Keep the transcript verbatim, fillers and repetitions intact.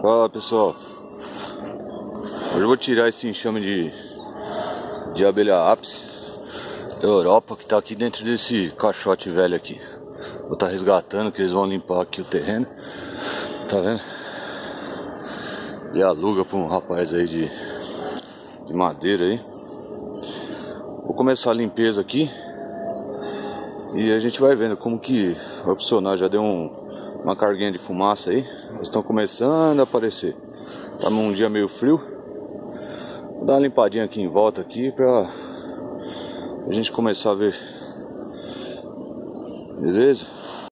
Fala pessoal, hoje eu vou tirar esse enxame de, de abelha ápice da Europa que tá aqui dentro desse caixote velho aqui. Vou estar tá resgatando, que eles vão limpar aqui o terreno, tá vendo? E aluga para um rapaz aí de, de madeira aí. Vou começar a limpeza aqui e a gente vai vendo como que vai funcionar. Já deu um, uma carguinha de fumaça aí, eles estão começando a aparecer. Tá num dia meio frio. Vou dar uma limpadinha aqui em volta aqui pra a gente começar a ver. Beleza?